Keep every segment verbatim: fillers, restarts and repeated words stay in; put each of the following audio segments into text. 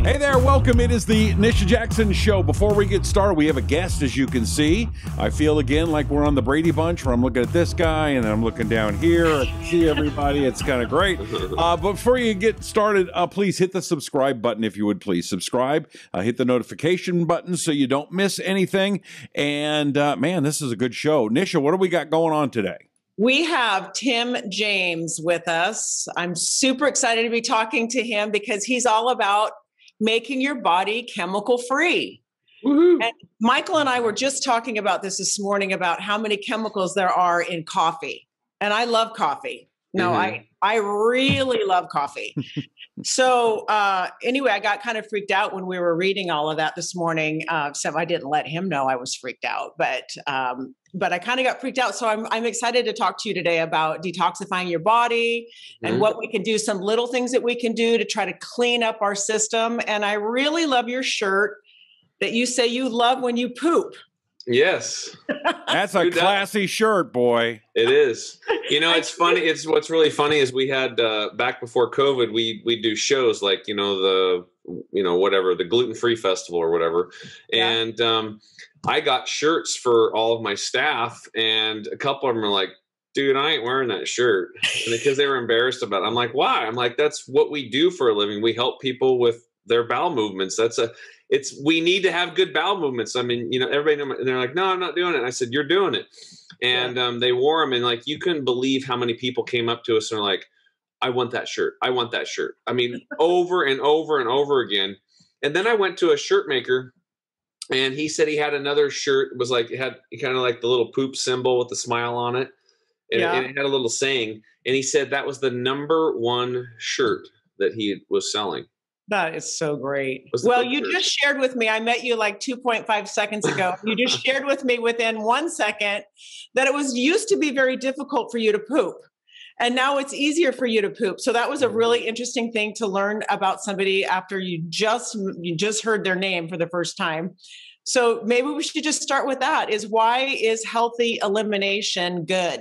Hey there, welcome. It is the Nisha Jackson Show. Before we get started, we have a guest, as you can see. I feel again like we're on the Brady Bunch, where I'm looking at this guy and I'm looking down here. I can see everybody. It's kind of great. Uh, but before you get started, uh, please hit the subscribe button if you would please. Subscribe, uh, hit the notification button so you don't miss anything. And uh, man, this is a good show. Nisha, what do we got going on today? We have Tim James with us. I'm super excited to be talking to him because he's all about making your body chemical free. Woo-hoo. And Michael and I were just talking about this this morning about how many chemicals there are in coffee. And I love coffee. No, mm-hmm. I, I really love coffee. So uh, anyway, I got kind of freaked out when we were reading all of that this morning. Uh, so I didn't let him know I was freaked out, but um, but I kind of got freaked out. So I'm I'm excited to talk to you today about detoxifying your body and mm-hmm. what we can do, some little things that we can do to try to clean up our system. And I really love your shirt that you say you love when you poop. Yes. That's a classy shirt, boy. It is. You know, it's funny. It's what's really funny is we had uh, back before COVID, we we do shows like, you know, the, you know, whatever, the gluten-free festival or whatever. Yeah. And um, I got shirts for all of my staff, and a couple of them are like, dude, I ain't wearing that shirt. And because they were embarrassed about it. I'm like, why? I'm like, that's what we do for a living. We help people with their bowel movements. That's a, it's, we need to have good bowel movements. I mean, you know, everybody, and they're like, no, I'm not doing it. And I said, you're doing it. And yeah. um, they wore them, and like, you couldn't believe how many people came up to us and are like, I want that shirt. I want that shirt. I mean, over and over and over again. And then I went to a shirt maker, and he said he had another shirt. It was like, it had kind of like the little poop symbol with the smile on it. And, yeah. and it had a little saying. And he said that was the number one shirt that he was selling. That is so great. Well, you just shared with me, I met you like two point five seconds ago. You just shared with me within one second that it was used to be very difficult for you to poop. And now it's easier for you to poop. So that was a really interesting thing to learn about somebody after you just, you just heard their name for the first time. So maybe we should just start with that, is why is healthy elimination good?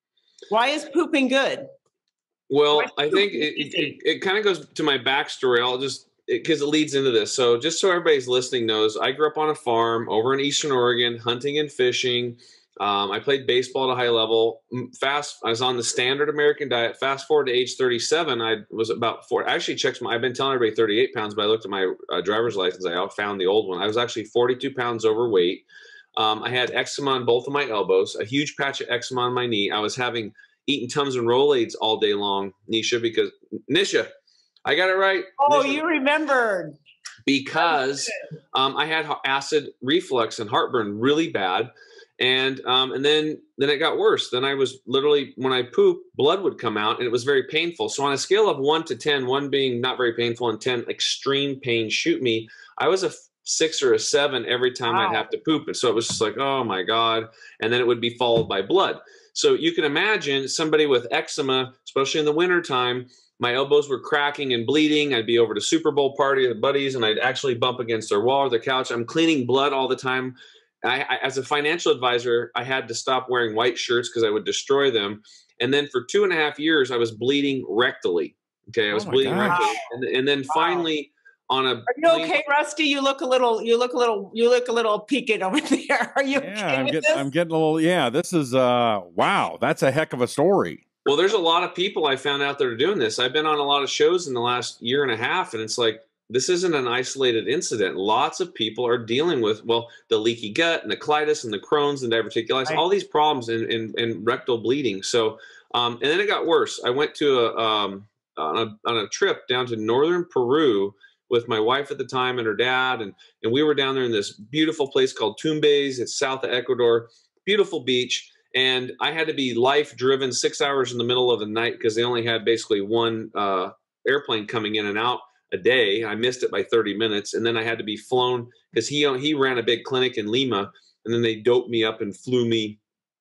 Why is pooping good? Well, I think it, it, it kind of goes to my backstory. I'll just, because it, it leads into this. So just so everybody's listening knows, I grew up on a farm over in Eastern Oregon, hunting and fishing. Um, I played baseball at a high level. Fast, I was on the standard American diet. Fast forward to age thirty-seven, I was about four. I actually checked my, I've been telling everybody thirty-eight pounds, but I looked at my uh, driver's license. I found the old one. I was actually forty-two pounds overweight. Um, I had eczema on both of my elbows, a huge patch of eczema on my knee. I was having eating Tums and Rolaids all day long, Nisha, because Nisha, I got it right. Oh, Nisha. You remembered. Because um, I had acid reflux and heartburn really bad. And um, and then then it got worse. Then I was literally, when I pooped, blood would come out, and it was very painful. So on a scale of one to ten, one being not very painful and ten extreme pain shoot me, I was a six or a seven every time wow. I'd have to poop. And so it was just like, oh my God. And then it would be followed by blood. So you can imagine somebody with eczema, especially in the wintertime, my elbows were cracking and bleeding. I'd be over to Super Bowl party with buddies, and I'd actually bump against their wall or their couch. I'm cleaning blood all the time. I, I, as a financial advisor, I had to stop wearing white shirts because I would destroy them. And then for two and a half years, I was bleeding rectally. Okay, I was oh bleeding gosh. rectally. And, and then wow. finally on a... Are you okay, Rusty? You look a little, you look a little, you look a little peaked over there. Are you yeah, okay I'm with getting, this? I'm getting a little, yeah, this is, uh, wow, that's a heck of a story. Well, there's a lot of people I found out that are doing this. I've been on a lot of shows in the last year and a half, and it's like, this isn't an isolated incident. Lots of people are dealing with, well, the leaky gut and the colitis and the Crohn's and diverticulitis, right. all these problems in, in, in rectal bleeding. So, um, and then it got worse. I went to a, um, on a, on a trip down to northern Peru with my wife at the time and her dad. And, and we were down there in this beautiful place called Tumbes. It's south of Ecuador, beautiful beach. And I had to be life driven six hours in the middle of the night because they only had basically one uh, airplane coming in and out a day. I missed it by thirty minutes. And then I had to be flown because he, he ran a big clinic in Lima, and then they doped me up and flew me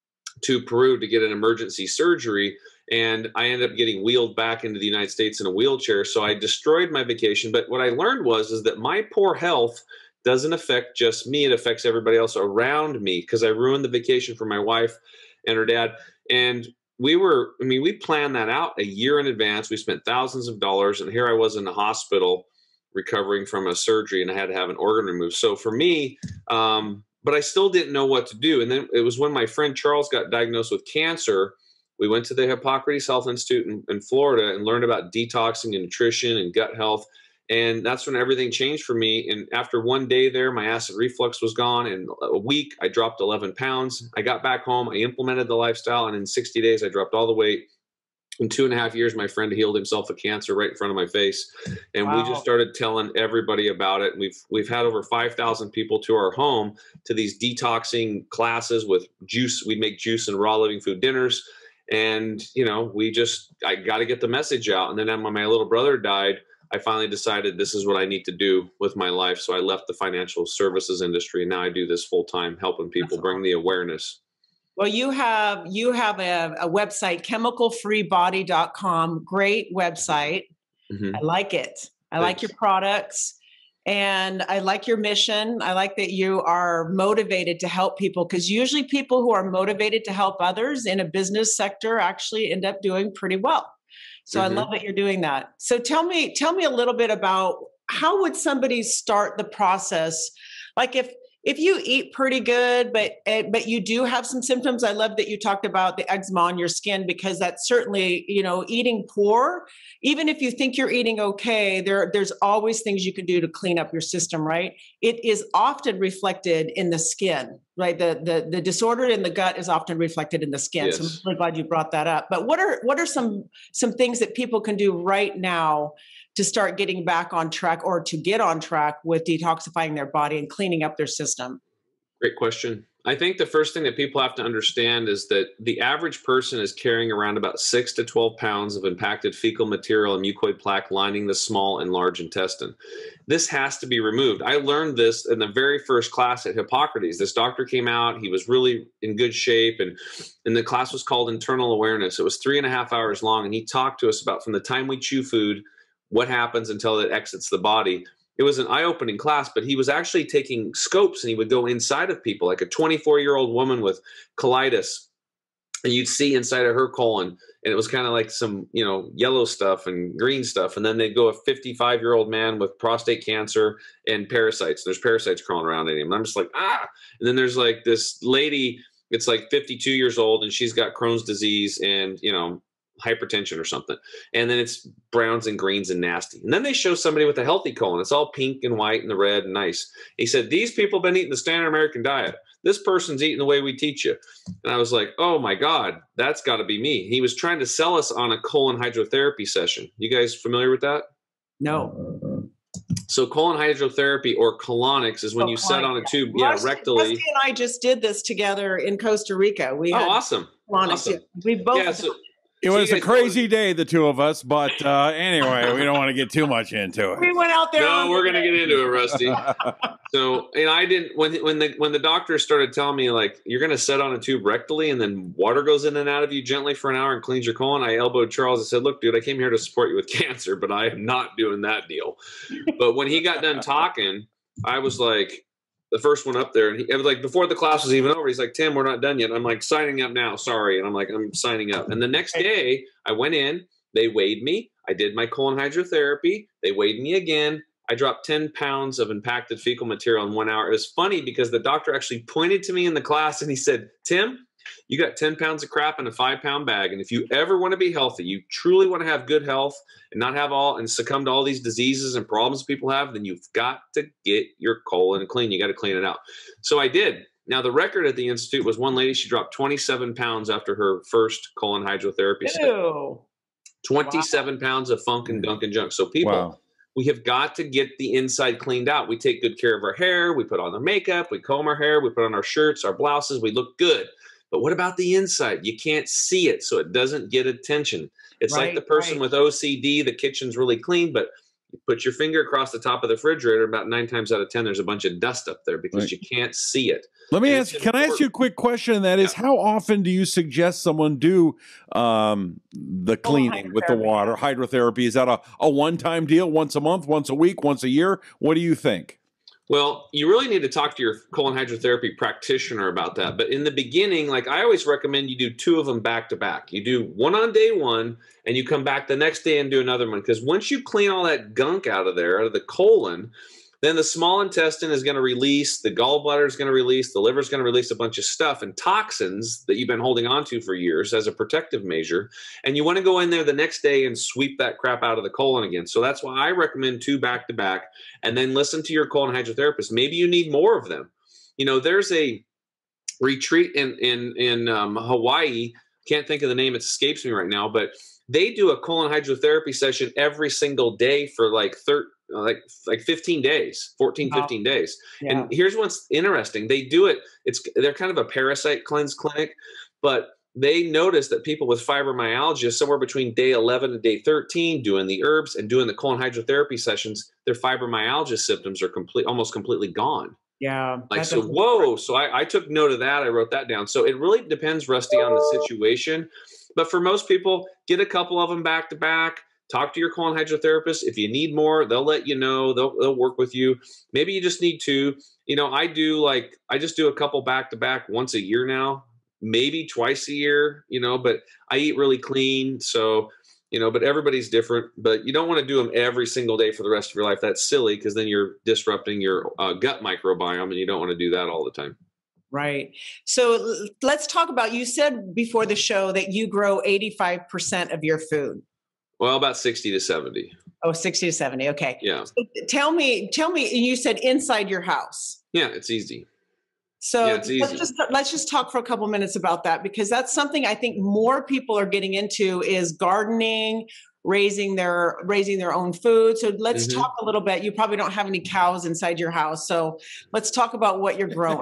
to Peru to get an emergency surgery. And I ended up getting wheeled back into the United States in a wheelchair. So I destroyed my vacation. But what I learned was, is that my poor health doesn't affect just me. It affects everybody else around me because I ruined the vacation for my wife and her dad. And we were, I mean, we planned that out a year in advance. We spent thousands of dollars, and here I was in the hospital recovering from a surgery and I had to have an organ removed. So for me, um, but I still didn't know what to do. And then it was when my friend Charles got diagnosed with cancer. We went to the Hippocrates Health Institute in, in Florida and learned about detoxing and nutrition and gut health. And that's when everything changed for me. And after one day there, my acid reflux was gone. In a week, I dropped eleven pounds. I got back home. I implemented the lifestyle. And in sixty days, I dropped all the weight. In two and a half years, my friend healed himself of cancer right in front of my face. And wow. we just started telling everybody about it. We've we've had over five thousand people to our home to these detoxing classes with juice. We make juice and raw living food dinners. And, you know, we just, I got to get the message out. And then when my little brother died, I finally decided this is what I need to do with my life. So I left the financial services industry. And now I do this full time, helping people That's bring awesome. the awareness. Well, you have you have a, a website, chemical free body dot com. Great website. Mm-hmm. I like it. I Thanks. like your products. And I like your mission. I like that you are motivated to help people, because usually people who are motivated to help others in a business sector actually end up doing pretty well. So mm-hmm. I love that you're doing that. So tell me, tell me a little bit about how would somebody start the process? Like if if you eat pretty good, but but you do have some symptoms. I love that you talked about the eczema on your skin, because that's certainly, you know, eating poor. Even if you think you're eating okay, there there's always things you can do to clean up your system, right? It is often reflected in the skin, right? The the the disorder in the gut is often reflected in the skin. Yes. So I'm really glad you brought that up. But what are what are some some things that people can do right now to start getting back on track, or to get on track with detoxifying their body and cleaning up their system? Great question. I think the first thing that people have to understand is that the average person is carrying around about six to twelve pounds of impacted fecal material and mucoid plaque lining the small and large intestine. This has to be removed. I learned this in the very first class at Hippocrates. This doctor came out. He was really in good shape. And, and the class was called Internal Awareness. It was three and a half hours long. And he talked to us about from the time we chew food, what happens until it exits the body. It was an eye-opening class, but he was actually taking scopes and he would go inside of people, like a twenty-four-year-old woman with colitis, and you'd see inside of her colon, and it was kind of like some, you know, yellow stuff and green stuff. And then they'd go a fifty-five-year-old man with prostate cancer and parasites. There's parasites crawling around in him. And I'm just like, ah. And then there's like this lady, it's like fifty-two years old, and she's got Crohn's disease and, you know, hypertension or something. And then it's browns and greens and nasty. And then they show somebody with a healthy colon. It's all pink and white and the red and nice. He said, these people have been eating the standard American diet. This person's eating the way we teach you. And I was like, oh my God, that's got to be me. He was trying to sell us on a colon hydrotherapy session. You guys familiar with that? No. So colon hydrotherapy, or colonics, is when oh, you set on a tube, yeah, Rusty, rectally. Rusty and I just did this together in Costa Rica. We oh, had awesome. Colonics. awesome. We both yeah, so, It was a crazy day, the two of us, but uh, anyway, we don't want to get too much into it. We went out there. No, we're going to get into it, Rusty. So, and I didn't, when when the when the doctor started telling me, like, you're going to set on a tube rectally and then water goes in and out of you gently for an hour and cleans your colon, I elbowed Charles and said, look, dude, I came here to support you with cancer, but I am not doing that deal. But when he got done talking, I was like, the first one up there, and he, it was like before the class was even over, he's like, Tim, we're not done yet. I'm like, signing up now, sorry. And I'm like, I'm signing up. And the next day I went in, they weighed me. I did my colon hydrotherapy. They weighed me again. I dropped ten pounds of impacted fecal material in one hour. It was funny because the doctor actually pointed to me in the class and he said, Tim, you got ten pounds of crap in a five pound bag. And if you ever want to be healthy, you truly want to have good health and not have all and succumb to all these diseases and problems people have, then you've got to get your colon clean. You got to clean it out. So I did. Now the record at the Institute was one lady, she dropped twenty-seven pounds after her first colon hydrotherapy. Ew. twenty-seven wow. pounds of funk and gunk and junk. So people, wow. we have got to get the inside cleaned out. We take good care of our hair. We put on our makeup. We comb our hair. We put on our shirts, our blouses. We look good. But what about the inside? You can't see it, so it doesn't get attention. It's right, like the person right. with O C D, the kitchen's really clean, but you put your finger across the top of the refrigerator, about nine times out of ten, there's a bunch of dust up there because right. you can't see it. Let me and ask, can I ask you a quick question? That is, yeah. how often do you suggest someone do um, the cleaning oh, with the water, hydrotherapy? Is that a, a one-time deal, once a month, once a week, once a year? What do you think? Well, you really need to talk to your colon hydrotherapy practitioner about that. But in the beginning, like I always recommend you do two of them back to back. You do one on day one and you come back the next day and do another one. Because once you clean all that gunk out of there, out of the colon, then the small intestine is going to release, the gallbladder is going to release, the liver is going to release a bunch of stuff and toxins that you've been holding on to for years as a protective measure. And you want to go in there the next day and sweep that crap out of the colon again. So that's why I recommend two back to back, and then listen to your colon hydrotherapist. Maybe you need more of them. You know, there's a retreat in, in, in um, Hawaii. Can't think of the name. It escapes me right now, but they do a colon hydrotherapy session every single day for like thirty, like like fifteen days, fourteen, fifteen wow. days. Yeah. And here's what's interesting. They do it. It's they're kind of a parasite cleanse clinic, but they notice that people with fibromyalgia, somewhere between day eleven and day thirteen, doing the herbs and doing the colon hydrotherapy sessions, their fibromyalgia symptoms are complete, almost completely gone. Yeah. Like, so, whoa. So I, I took note of that. I wrote that down. So it really depends, Rusty, on the situation. But for most people, get a couple of them back to back. Talk to your colon hydrotherapist. If you need more, they'll let you know. They'll they'll work with you. Maybe you just need two. You know, I do like I just do a couple back to back once a year now, maybe twice a year. You know, but I eat really clean, so you know. But everybody's different. But you don't want to do them every single day for the rest of your life. That's silly because then you're disrupting your uh, gut microbiome, and you don't want to do that all the time. Right. So let's talk about, you said before the show that you grow eighty-five percent of your food. Well, about sixty to seventy. Oh, sixty to seventy. Okay. Yeah. So tell me, tell me, you said inside your house. Yeah, it's easy. So yeah, it's easy. let's just, let's just talk for a couple minutes about that, because that's something I think more people are getting into is gardening, raising their, raising their own food. So let's mm-hmm. talk a little bit. You probably don't have any cows inside your house. So let's talk about what you're growing.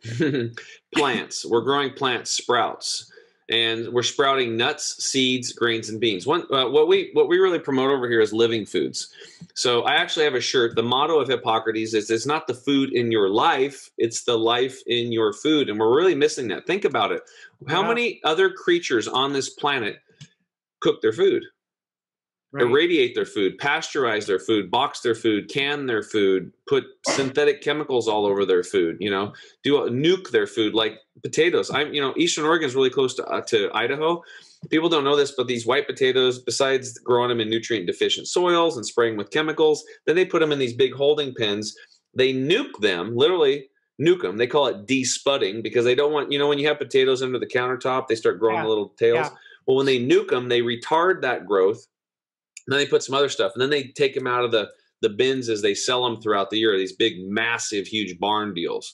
Plants. We're growing plants, sprouts. And we're sprouting nuts, seeds, grains, and beans. One, uh, what we what we really promote over here is living foods. So I actually have a shirt. The motto of Hippocrates is, it's not the food in your life, it's the life in your food. And we're really missing that. Think about it. How wow. many other creatures on this planet cook their food? Right. Irradiate their food, pasteurize their food, box their food, can their food, put synthetic chemicals all over their food, you know, do a, nuke their food like potatoes. I'm, you know, Eastern Oregon is really close to, uh, to Idaho. People don't know this, but these white potatoes, besides growing them in nutrient deficient soils and spraying with chemicals, then they put them in these big holding pens. They nuke them, literally nuke them. They call it despudding because they don't want, you know, when you have potatoes under the countertop, they start growing yeah. little tails. Yeah. Well, when they nuke them, they retard that growth. And then they put some other stuff, and then they take them out of the, the bins as they sell them throughout the year, these big, massive, huge barn deals.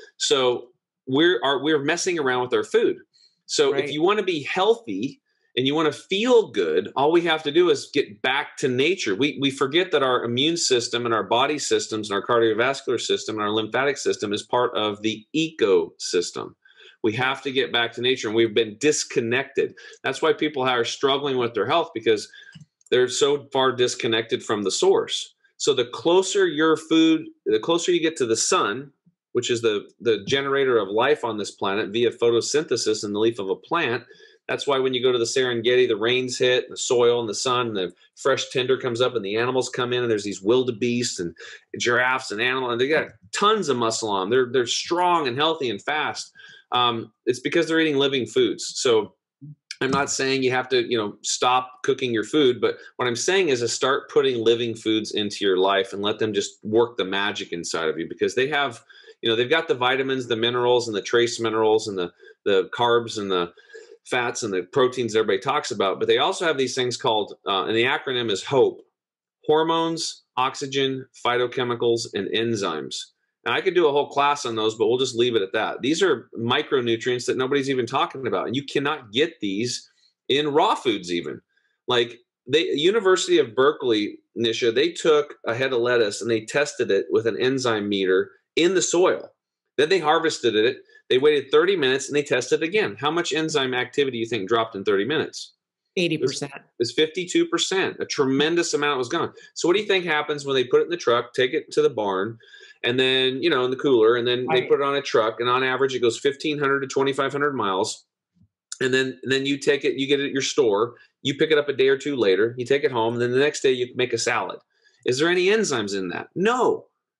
So we're are, we're messing around with our food. So right. if you want to be healthy and you want to feel good, all we have to do is get back to nature. We we forget that our immune system and our body systems and our cardiovascular system and our lymphatic system is part of the ecosystem. We have to get back to nature, and we've been disconnected. That's why people are struggling with their health, because they're so far disconnected from the source. So the closer your food, the closer you get to the sun, which is the, the generator of life on this planet via photosynthesis in the leaf of a plant. That's why when you go to the Serengeti, the rains hit, the soil and the sun, and the fresh tinder comes up, and the animals come in, and there's these wildebeests and giraffes and animals, and they got tons of muscle on them. They're, they're strong and healthy and fast. Um, it's because they're eating living foods. So I'm not saying you have to, you know, stop cooking your food, but what I'm saying is to start putting living foods into your life and let them just work the magic inside of you, because they have, you know, they've got the vitamins, the minerals, and the trace minerals, and the, the carbs and the fats and the proteins that everybody talks about. But they also have these things called, uh, and the acronym is HOPE: hormones, oxygen, phytochemicals, and enzymes. Now, I could do a whole class on those, but we'll just leave it at that. These are micronutrients that nobody's even talking about, and you cannot get these in raw foods even. Like the University of Berkeley, Nisha, they took a head of lettuce and they tested it with an enzyme meter in the soil. Then they harvested it. They waited thirty minutes and they tested it again. How much enzyme activity do you think dropped in thirty minutes? eighty percent. It was fifty-two percent. A tremendous amount was gone. So what do you think happens when they put it in the truck, take it to the barn, and then, you know, in the cooler, and then right. they put it on a truck, and on average it goes fifteen hundred to twenty-five hundred miles. And then, and then you take it, you get it at your store, you pick it up a day or two later, you take it home, and then the next day you make a salad. Is there any enzymes in that? No.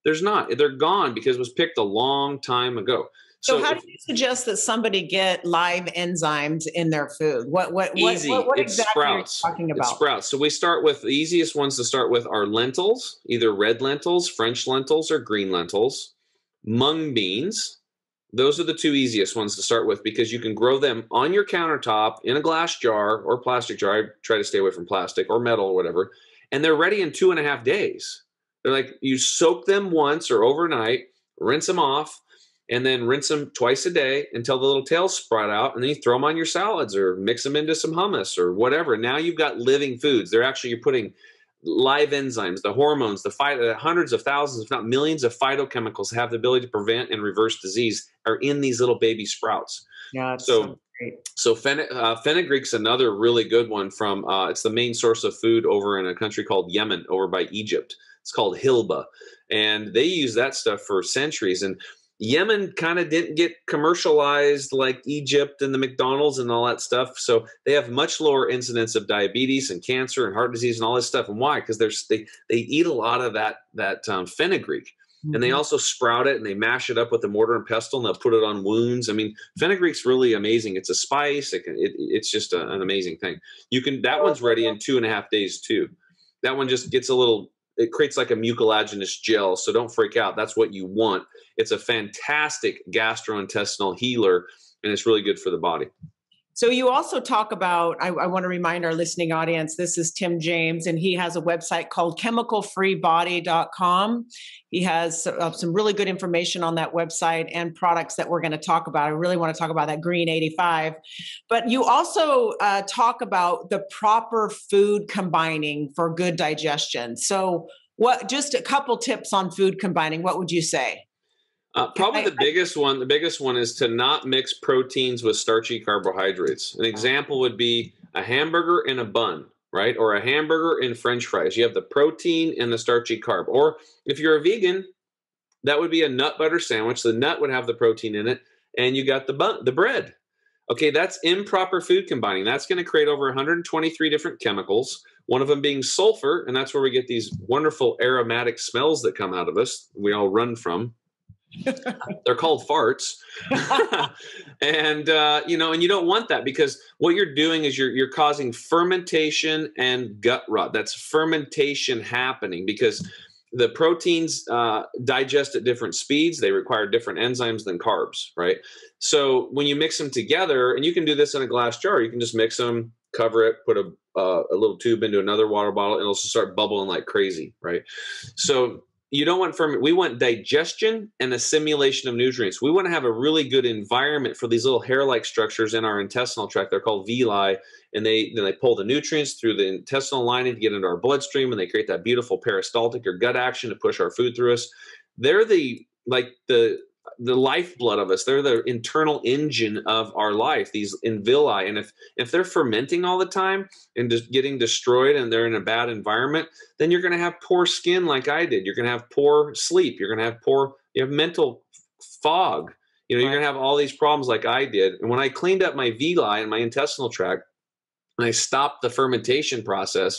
There's not. They're gone because it was picked a long time ago. So, So how if, do you suggest that somebody get live enzymes in their food? What what easy. what, what, what It exactly sprouts. are you talking about? It sprouts. So we start with the easiest ones to start with are lentils, either red lentils, French lentils, or green lentils. Mung beans. Those are the two easiest ones to start with because you can grow them on your countertop in a glass jar or plastic jar. I try to stay away from plastic or metal or whatever. And they're ready in two and a half days. They're like, you soak them once or overnight, rinse them off, and then rinse them twice a day until the little tails sprout out, and then you throw them on your salads or mix them into some hummus or whatever. Now you've got living foods. They're actually, you're putting live enzymes, the hormones, the phyto, hundreds of thousands, if not millions of phytochemicals that have the ability to prevent and reverse disease are in these little baby sprouts. Yeah, so, so great. So fen- uh, fenugreek's another really good one from, uh, it's the main source of food over in a country called Yemen, over by Egypt. It's called Hilba. And they use that stuff for centuries. And Yemen kind of didn't get commercialized like Egypt and the McDonald's and all that stuff. So they have much lower incidence of diabetes and cancer and heart disease and all this stuff. And why? Because there's they they eat a lot of that that um, fenugreek. Mm-hmm. And they also sprout it and they mash it up with a mortar and pestle and they'll put it on wounds. I mean, fenugreek's really amazing. It's a spice. It can, it, it's just a, an amazing thing. You can that one's ready in two and a half days too. That one just gets a little. It creates like a mucilaginous gel, so don't freak out. That's what you want. It's a fantastic gastrointestinal healer, and it's really good for the body. So you also talk about, I, I want to remind our listening audience, this is Tim James, and he has a website called chemical free body dot com. He has uh, some really good information on that website and products that we're going to talk about. I really want to talk about that Green eighty-five. But you also uh, talk about the proper food combining for good digestion. So what? Just a couple tips on food combining. What would you say? Uh, probably the biggest one, the biggest one is to not mix proteins with starchy carbohydrates. An example would be a hamburger and a bun, right? Or a hamburger and French fries. You have the protein and the starchy carb. Or if you're a vegan, that would be a nut butter sandwich. The nut would have the protein in it, and you got the bun, the bread. Okay, that's improper food combining. That's going to create over one hundred twenty-three different chemicals, one of them being sulfur, and that's where we get these wonderful aromatic smells that come out of us, we all run from. They're called farts. and uh, you know, and you don't want that because what you're doing is you're you're causing fermentation and gut rot. That's fermentation happening because the proteins uh, digest at different speeds. They require different enzymes than carbs, right? So when you mix them together, and you can do this in a glass jar, you can just mix them, cover it, put a uh, a little tube into another water bottle, and it'll start bubbling like crazy, right? So you don't want ferment. We want digestion and assimilation of nutrients. We want to have a really good environment for these little hair-like structures in our intestinal tract. They're called villi, and they then they pull the nutrients through the intestinal lining to get into our bloodstream, and they create that beautiful peristaltic or gut action to push our food through us. They're the like the the lifeblood of us. They're the internal engine of our life, these in villi. And if if they're fermenting all the time and just getting destroyed and they're in a bad environment, then you're going to have poor skin like I did. You're going to have poor sleep. You're going to have poor, you have mental fog. You know, you're going to have all these problems like I did. And when I cleaned up my villi and my intestinal tract, and I stopped the fermentation process,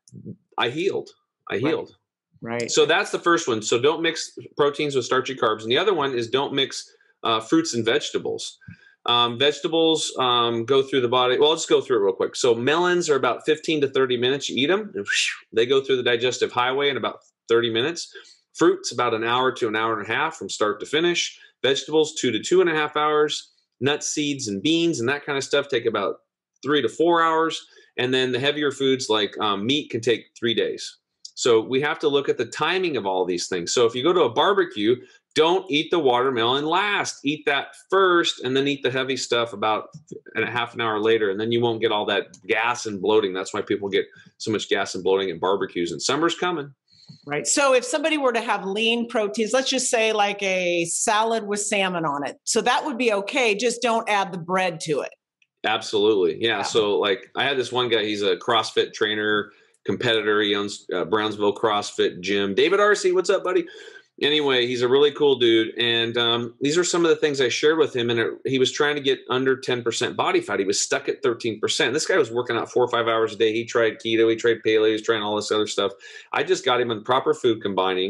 I healed. I healed. Right. Right. So that's the first one. So don't mix proteins with starchy carbs. And the other one is don't mix uh, fruits and vegetables. Um, vegetables um, go through the body. Well, I'll just go through it real quick. So melons are about fifteen to thirty minutes. You eat them, and whoosh, they go through the digestive highway in about thirty minutes. Fruits, about an hour to an hour and a half from start to finish. Vegetables, two to two and a half hours. Nuts, seeds, and beans and that kind of stuff take about three to four hours. And then the heavier foods like um, meat can take three days. So we have to look at the timing of all these things. So if you go to a barbecue, don't eat the watermelon last. Eat that first and then eat the heavy stuff about a half an hour later. And then you won't get all that gas and bloating. That's why people get so much gas and bloating at barbecues. And summer's coming. Right. So if somebody were to have lean proteins, let's just say like a salad with salmon on it. So that would be okay. Just don't add the bread to it. Absolutely. Yeah. yeah. So like I had this one guy, he's a CrossFit trainer, competitor. He owns uh, Brownsville CrossFit Gym. David Arcee, what's up, buddy? Anyway, he's a really cool dude. And um, these are some of the things I shared with him. And it, he was trying to get under ten percent body fat. He was stuck at thirteen percent. This guy was working out four or five hours a day. He tried keto. He tried paleo. He was trying all this other stuff. I just got him on proper food combining,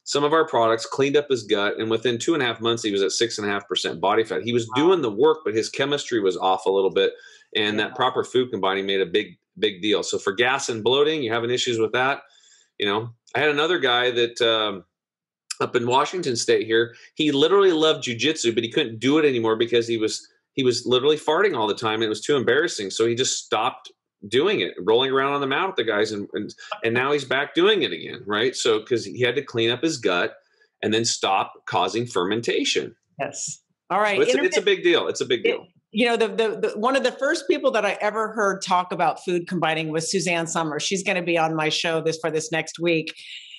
some of our products, cleaned up his gut, and within two and a half months, he was at six and a half percent body fat. He was doing the work, but his chemistry was off a little bit, and that proper food combining made a big, big deal. So for gas and bloating, you having issues with that, you know, I had another guy that um, up in Washington State here, he literally loved jujitsu, but he couldn't do it anymore because he was he was literally farting all the time, and it was too embarrassing. So he just stopped doing it, rolling around on the mat with the guys, and and, and now he's back doing it again, right? So because he had to clean up his gut and then stop causing fermentation. Yes. All right. So it's, it's a big deal. It's a big deal. It, you know, the, the the one of the first people that I ever heard talk about food combining was Suzanne Somers. She's going to be on my show this for this next week.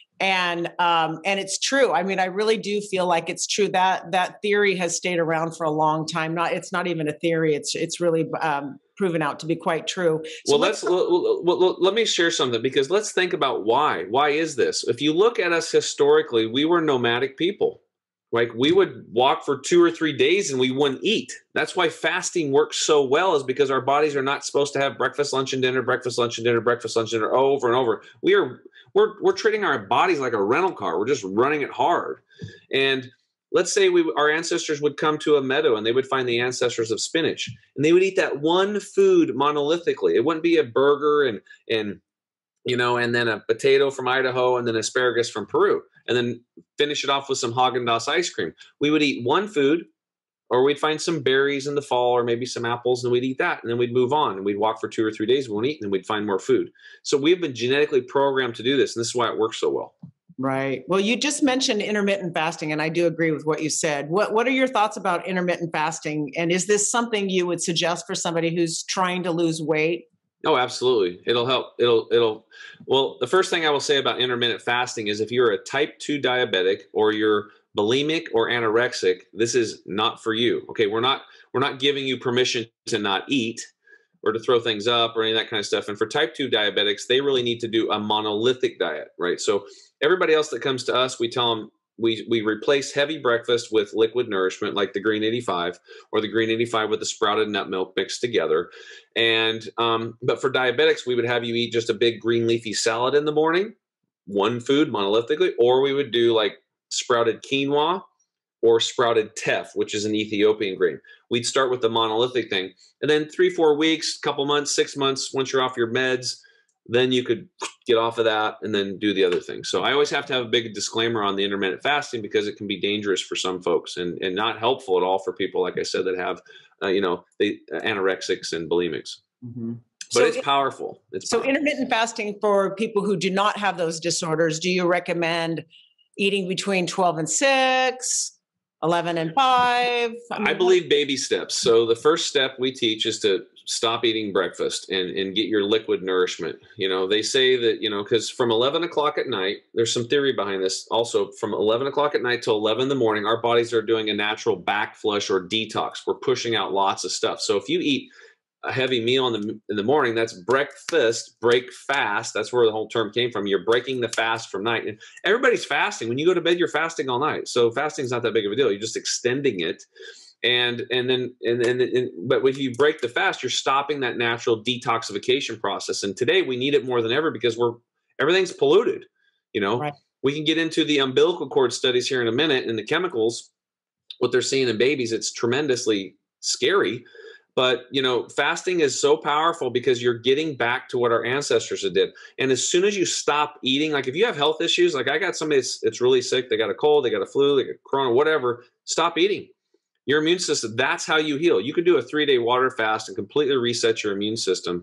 And um, and it's true. I mean, I really do feel like it's true that that theory has stayed around for a long time. Not it's not even a theory. It's it's really um, proven out to be quite true. So well, let's, let's well, well, let me share something, because let's think about why. Why is this? If you look at us historically, we were nomadic people. Like we would walk for two or three days and we wouldn't eat. That's why fasting works so well, is because our bodies are not supposed to have breakfast, lunch, and dinner, breakfast, lunch, and dinner, breakfast, lunch, and dinner over and over. We are we're we're treating our bodies like a rental car. We're just running it hard. And let's say we our ancestors would come to a meadow and they would find the ancestors of spinach, and they would eat that one food monolithically. It wouldn't be a burger and and you know, and then a potato from Idaho and then asparagus from Peru, and then finish it off with some Haagen-Dazs ice cream. We would eat one food, or we'd find some berries in the fall, or maybe some apples, and we'd eat that, and then we'd move on, and we'd walk for two or three days, we won't eat, and then we'd find more food. So we've been genetically programmed to do this, and this is why it works so well. Right. Well, you just mentioned intermittent fasting, and I do agree with what you said. What What are your thoughts about intermittent fasting, and is this something you would suggest for somebody who's trying to lose weight? Oh, absolutely. It'll help. It'll, it'll, well, the first thing I will say about intermittent fasting is if you're a type two diabetic or you're bulimic or anorexic, this is not for you. Okay. We're not, we're not giving you permission to not eat or to throw things up or any of that kind of stuff. And for type two diabetics, they really need to do a monolithic diet, right? So everybody else that comes to us, we tell them, We we replace heavy breakfast with liquid nourishment like the Green eighty-five, or the Green eighty-five with the sprouted nut milk mixed together. And um, but for diabetics, we would have you eat just a big green leafy salad in the morning, one food monolithically, or we would do like sprouted quinoa or sprouted teff, which is an Ethiopian grain. We'd start with the monolithic thing, and then three, four weeks, couple months, six months, once you're off your meds, then you could get off of that and then do the other thing. So I always have to have a big disclaimer on the intermittent fasting, because it can be dangerous for some folks and, and not helpful at all for people, like I said, that have, uh, you know, the uh, anorexics and bulimics. Mm-hmm. But so it's powerful. It's so powerful. Intermittent fasting for people who do not have those disorders, do you recommend eating between twelve and six? eleven and five? I, mean, I believe baby steps. So the first step we teach is to stop eating breakfast and, and get your liquid nourishment. You know, they say that, you know, because from eleven o'clock at night, there's some theory behind this. Also, from eleven o'clock at night till eleven in the morning, our bodies are doing a natural back flush or detox. We're pushing out lots of stuff. So if you eat a heavy meal in the in the morning, that's breakfast, break fast. That's where the whole term came from. You're breaking the fast from night. And everybody's fasting. When you go to bed, you're fasting all night. So fasting is not that big of a deal. You're just extending it. And and then and then and, but if you break the fast, you're stopping that natural detoxification process. And today we need it more than ever because we're everything's polluted. You know, right. We can get into the umbilical cord studies here in a minute and the chemicals, what they're seeing in babies. It's tremendously scary. But, you know, fasting is so powerful because you're getting back to what our ancestors did. And as soon as you stop eating, like if you have health issues, like I got somebody that's, that's really sick, they got a cold, they got a flu, they got corona, whatever, stop eating. Your immune system, that's how you heal. You could do a three-day water fast and completely reset your immune system.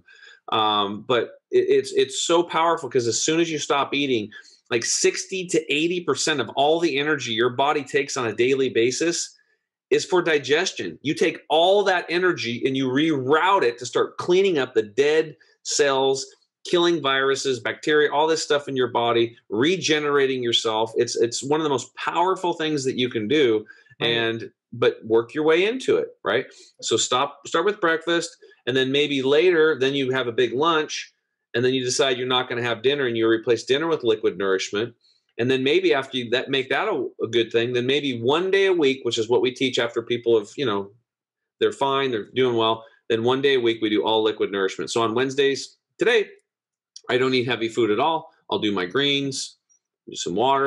Um, but it, it's it's so powerful because as soon as you stop eating, like sixty to eighty percent of all the energy your body takes on a daily basis is for digestion. You take all that energy and you reroute it to start cleaning up the dead cells, killing viruses, bacteria, all this stuff in your body, regenerating yourself. It's it's one of the most powerful things that you can do. Right. And but work your way into it, right? So stop, start with breakfast, and then maybe later, then you have a big lunch, and then you decide you're not going to have dinner, and you replace dinner with liquid nourishment. And then maybe after you that make that a, a good thing, then maybe one day a week, which is what we teach after people have, you know, they're fine, they're doing well. Then one day a week, we do all liquid nourishment. So on Wednesdays, today, I don't eat heavy food at all. I'll do my greens, do some water,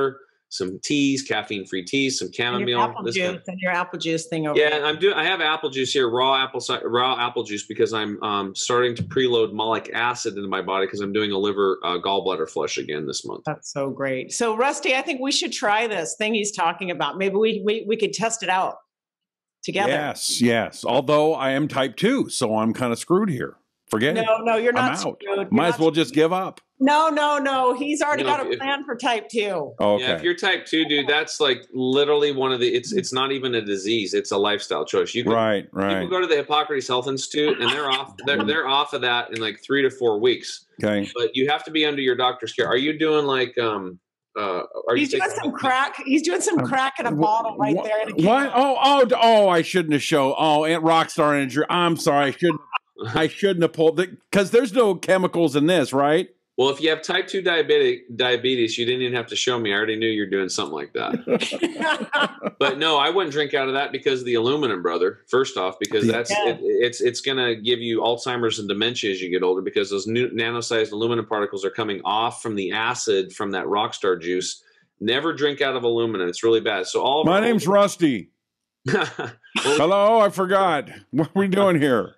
some teas, caffeine-free teas, some chamomile. And your apple this juice kind of, and your apple juice thing over yeah, there. I'm doing. I have apple juice here, raw apple ci- raw apple juice, because I'm um, starting to preload malic acid into my body because I'm doing a liver uh, gallbladder flush again this month. That's so great. So Rusty, I think we should try this thing he's talking about. Maybe we we, we could test it out together. Yes, yes. Although I am type two, so I'm kind of screwed here. Forget no, it. No, no, you're not I'm out. screwed. You're Might as well screwed. just give up. No, no, no. He's already No, got a if- plan for type two. Okay. Yeah, if you're type two, dude, that's like literally one of the. It's it's not even a disease; it's a lifestyle choice. You can, right, right. People go to the Hippocrates Health Institute, and they're off. They're they're off of that in like three to four weeks. Okay. But you have to be under your doctor's care. Are you doing like um? Uh, are He's you doing taking- some crack. He's doing some crack in a bottle right What- there. In a What? Oh, oh, oh! I shouldn't have shown. Oh, Aunt Rockstar injury. I'm sorry. I shouldn't. I shouldn't have pulled it because there's no chemicals in this, right? Well, if you have type two diabetic diabetes, you didn't even have to show me. I already knew you're doing something like that. But no, I wouldn't drink out of that because of the aluminum, brother. First off, because that's Yeah. it, it's it's going to give you Alzheimer's and dementia as you get older, because those new nano-sized aluminum particles are coming off from the acid from that Rockstar juice. Never drink out of aluminum; it's really bad. So all of My our- name's Rusty. Well, Hello, I forgot. What are we doing here?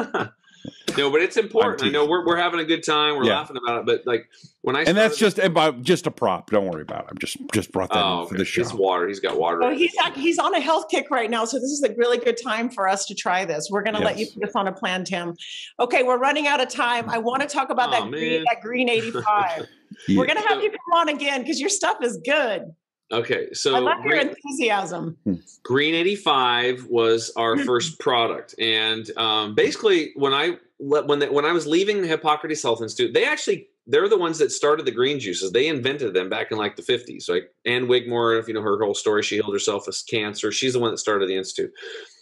no, but it's important. I know we're we're having a good time. We're Yeah. laughing about it, but like when I And that's started- just about just a prop. Don't worry about it. I'm just just brought that oh, in for okay. the show. It's water. He's got water. Oh, he's act- he's on a health kick right now, so this is a really good time for us to try this. We're going to let you Yes. put us on a plan, Tim. Okay, we're running out of time. I want to talk about Oh, that green, man. that green eighty-five. Yeah. We're going to have you come on again because your stuff is good. Okay, so I love your green, enthusiasm. Green eighty-five was our first product, and um, basically, when I when the, when I was leaving the Hippocrates Health Institute, they actually they're the ones that started the green juices. They invented them back in like the fifties. Like Ann Wigmore, if you know her whole story, she healed herself of cancer. She's the one that started the institute.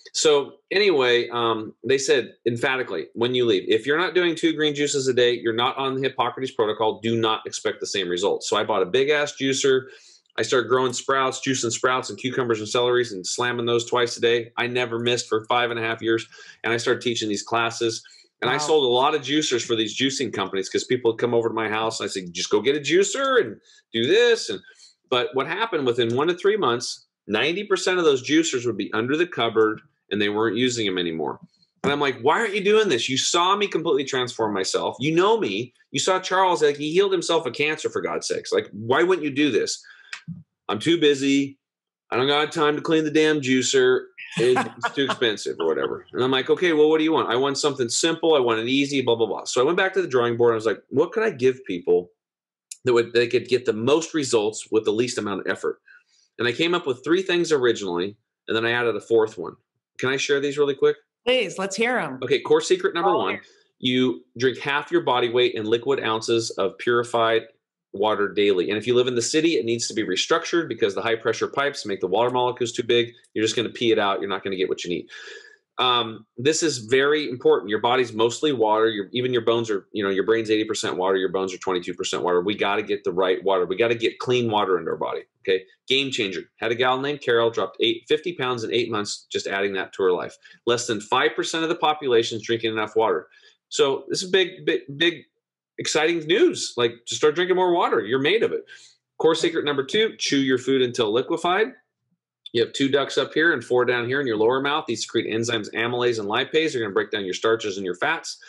So anyway, um, they said emphatically, when you leave, if you're not doing two green juices a day, you're not on the Hippocrates protocol. Do not expect the same results. So I bought a big ass juicer. I started growing sprouts, juicing sprouts and cucumbers and celeries and slamming those twice a day. I never missed for five and a half years. And I started teaching these classes. And Wow. I sold a lot of juicers for these juicing companies because people would come over to my house. And I said, just go get a juicer and do this. And But what happened within one to three months, ninety percent of those juicers would be under the cupboard and they weren't using them anymore. And I'm like, why aren't you doing this? You saw me completely transform myself. You know me. You saw Charles, like he healed himself of cancer, for God's sakes. Like, why wouldn't you do this? I'm too busy. I don't got time to clean the damn juicer. It's too expensive or whatever. And I'm like, okay, well, what do you want? I want something simple. I want it easy, blah, blah, blah. So I went back to the drawing board. And I was like, what could I give people that would they could get the most results with the least amount of effort? And I came up with three things originally, and then I added a fourth one. Can I share these really quick? Please, let's hear them. Okay, core secret number Oh, one, here. you drink half your body weight in liquid ounces of purified water daily. And if you live in the city, it needs to be restructured because the high pressure pipes make the water molecules too big. You're just going to pee it out. You're not going to get what you need. Um, this is very important. Your body's mostly water. Your, even your bones are, you know, your brain's eighty percent water. Your bones are twenty-two percent water. We got to get the right water. We got to get clean water into our body. Okay. Game changer. Had a gal named Carol, dropped eight, fifty pounds in eight months, just adding that to her life. Less than five percent of the population is drinking enough water. So this is big, big, big, exciting news. Like, just start drinking more water. You're made of it. Core secret number two, chew your food until liquefied. You have two ducts up here and four down here in your lower mouth. These secrete enzymes amylase and lipase. They're going to break down your starches and your fats.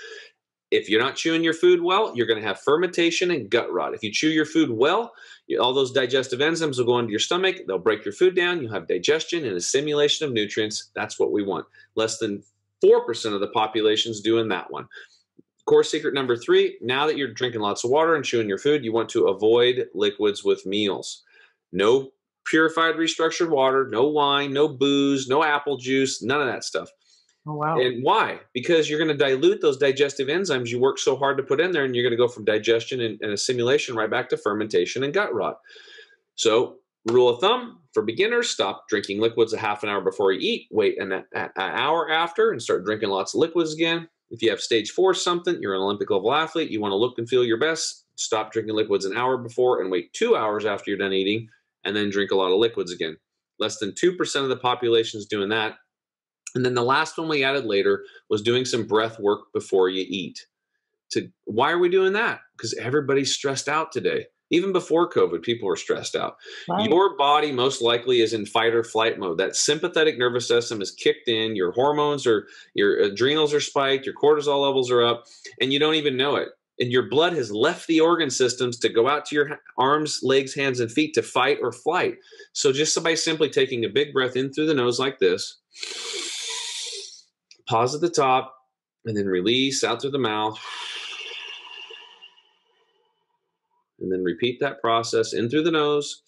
If you're not chewing your food well, you're going to have fermentation and gut rot. If you chew your food well, you, all those digestive enzymes will go into your stomach. They'll break your food down. You'll have digestion and assimilation of nutrients. That's what we want. Less than four percent of the population is doing that one. Core secret number three, now that you're drinking lots of water and chewing your food, you want to avoid liquids with meals. No purified, restructured water, no wine, no booze, no apple juice, none of that stuff. Oh, wow. And why? Because you're going to dilute those digestive enzymes you work so hard to put in there, and you're going to go from digestion and, and assimilation right back to fermentation and gut rot. So, rule of thumb for beginners, stop drinking liquids a half an hour before you eat, wait an, an hour after, and start drinking lots of liquids again. If you have stage four something, you're an Olympic level athlete, you want to look and feel your best, stop drinking liquids an hour before and wait two hours after you're done eating, and then drink a lot of liquids again. Less than two percent of the population is doing that. And then the last one we added later was doing some breath work before you eat. To, why are we doing that? Because everybody's stressed out today. Even before COVID, people were stressed out. Right. Your body most likely is in fight or flight mode. That sympathetic nervous system is kicked in. Your hormones or your adrenals are spiked. Your cortisol levels are up, and you don't even know it. And your blood has left the organ systems to go out to your arms, legs, hands, and feet to fight or flight. So just by simply taking a big breath in through the nose like this, pause at the top, and then release out through the mouth. And then repeat that process in through the nose.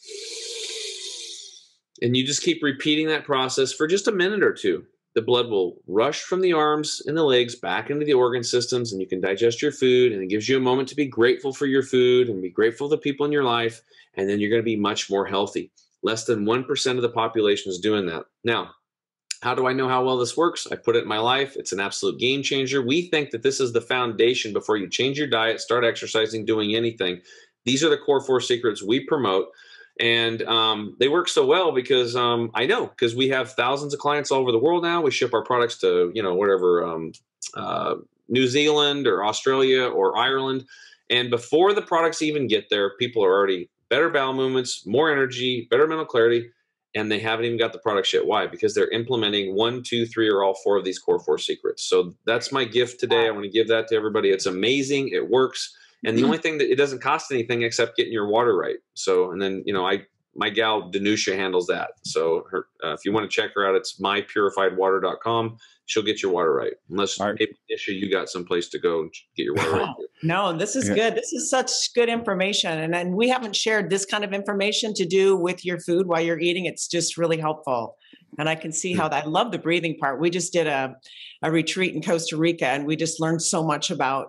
And you just keep repeating that process for just a minute or two. The blood will rush from the arms and the legs back into the organ systems, and you can digest your food, and it gives you a moment to be grateful for your food and be grateful for the people in your life, and then you're going to be much more healthy. Less than one percent of the population is doing that. Now, how do I know how well this works? I put it in my life. It's an absolute game changer. We think that this is the foundation before you change your diet, start exercising, doing anything. These are the core four secrets we promote. And um, they work so well because um, I know, because we have thousands of clients all over the world now. We ship our products to, you know, whatever, um, uh, New Zealand or Australia or Ireland. And before the products even get there, people are already better bowel movements, more energy, better mental clarity, and they haven't even got the product yet. Why? Because they're implementing one, two, three, or all four of these core four secrets. So that's my gift today. I want to give that to everybody. It's amazing. It works. And the only thing that it doesn't cost anything except getting your water right. So, and then, you know, I, my gal, Danusha, handles that. So her, uh, if you want to check her out, it's my purified water dot com. She'll get your water right. Unless right. maybe Nisha, you got someplace to go and get your water right. No, this is yeah. good. This is such good information. And then we haven't shared this kind of information to do with your food while you're eating. It's just really helpful. And I can see how that, I love the breathing part. We just did a, a retreat in Costa Rica, and we just learned so much about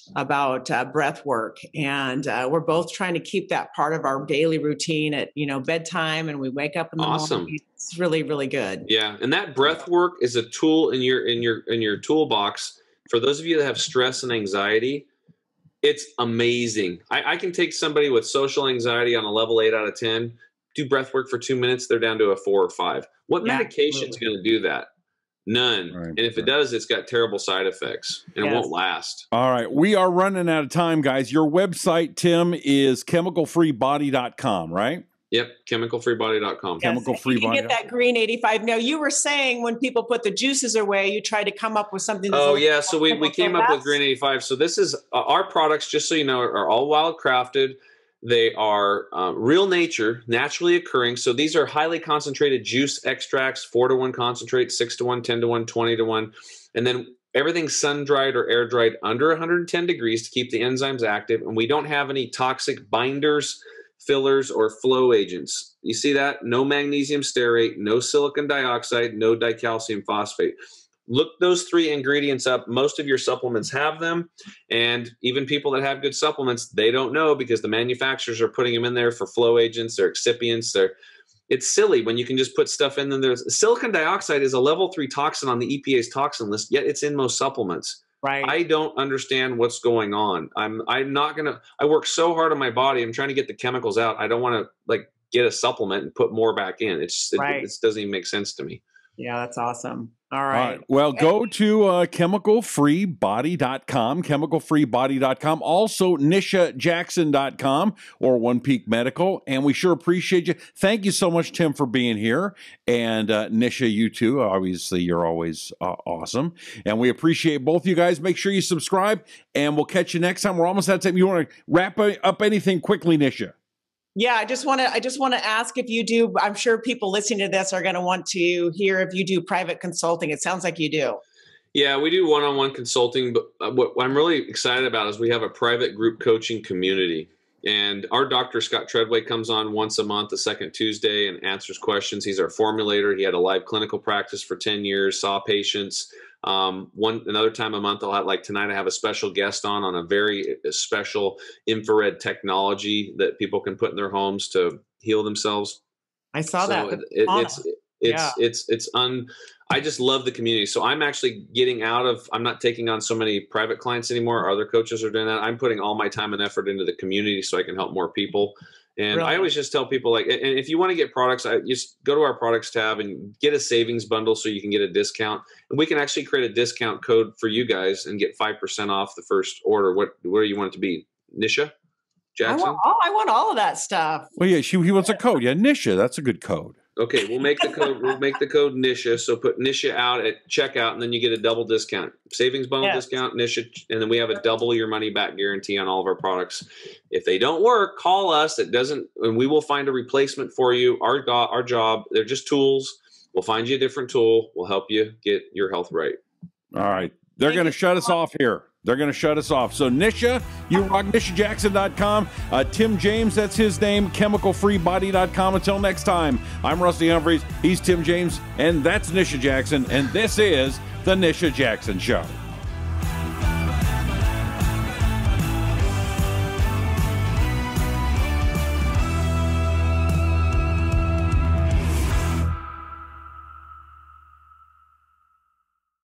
about uh, breath work. And uh, we're both trying to keep that part of our daily routine at, you know, bedtime, and we wake up in the awesome. morning. It's really, really good. Yeah. And that breath work is a tool in your, in your, in your toolbox. For those of you that have stress and anxiety, it's amazing. I, I can take somebody with social anxiety on a level eight out of ten, do breath work for two minutes. They're down to a four or five. What yeah, medication is going to do that? None. Right, and if right. it does, it's got terrible side effects, and yes. it won't last. All right. We are running out of time, guys. Your website, Tim, is chemical free body dot com, right? Yep. chemical free body dot com. Yes. chemical free body. You can get that green eighty-five. Now, you were saying when people put the juices away, you try to come up with something. That's oh, yeah. So we, we came up with green eighty-five. So this is uh, our products, just so you know, are all wild crafted. They are uh, real nature, naturally occurring. So these are highly concentrated juice extracts, four to one concentrate, six to one, ten to one, twenty to one. And then everything's sun-dried or air-dried under one hundred ten degrees to keep the enzymes active. And we don't have any toxic binders, fillers, or flow agents. You see that? No magnesium stearate, no silicon dioxide, no dicalcium phosphate. Look those three ingredients up. Most of your supplements have them. And even people that have good supplements, they don't know because the manufacturers are putting them in there for flow agents or excipients. They're, it's silly when you can just put stuff in there. There's, silicon dioxide is a level three toxin on the E P A's toxin list, yet it's in most supplements. Right. I don't understand what's going on. I'm I'm not going to – I work so hard on my body. I'm trying to get the chemicals out. I don't want to like get a supplement and put more back in. It's, it, right. it doesn't even make sense to me. Yeah, that's awesome. All right. All right. Well, go to uh, chemical free body dot com, chemical free body dot com, also nisha jackson dot com or One Peak Medical. And we sure appreciate you. Thank you so much, Tim, for being here. And uh, Nisha, you too. Obviously, you're always uh, awesome. And we appreciate both of you guys. Make sure you subscribe, and we'll catch you next time. We're almost out of time. You want to wrap up anything quickly, Nisha? Yeah, I just want to I just want to ask if you do. I'm sure people listening to this are going to want to hear if you do private consulting. It sounds like you do. Yeah, we do one-on-one consulting, but what I'm really excited about is we have a private group coaching community. And our Doctor Scott Treadway comes on once a month, the second Tuesday, and answers questions. He's our formulator. He had a live clinical practice for ten years, saw patients. Um, one another time a month, I'll have, like tonight, I have a special guest on on a very special infrared technology that people can put in their homes to heal themselves. I saw so that. It, it, it's it's yeah. it's it's un. I just love the community. So I'm actually getting out of. I'm not taking on so many private clients anymore. Other coaches are doing that. I'm putting all my time and effort into the community so I can help more people. And really? I always just tell people, like, and if you want to get products, I just go to our products tab and get a savings bundle so you can get a discount. And we can actually create a discount code for you guys and get five percent off the first order. What, what do you want it to be? Nisha? Jackson? I want, oh, I want all of that stuff. Well, yeah, she he wants a code. Yeah, Nisha, that's a good code. Okay, we'll make the code. We'll make the code Nisha. So put Nisha out at checkout, and then you get a double discount, savings bone Yes. discount, Nisha, and then we have a double your money back guarantee on all of our products. If they don't work, call us. It doesn't, and we will find a replacement for you. Our go- our job, they're just tools. We'll find you a different tool. We'll help you get your health right. All right, they're going to shut us off here. They're going to shut us off. So Nisha, you rock, Nisha Jackson dot com. Uh, Tim James, that's his name, chemical free body dot com. Until next time, I'm Rusty Humphries. He's Tim James, and that's Nisha Jackson. And this is The Nisha Jackson Show.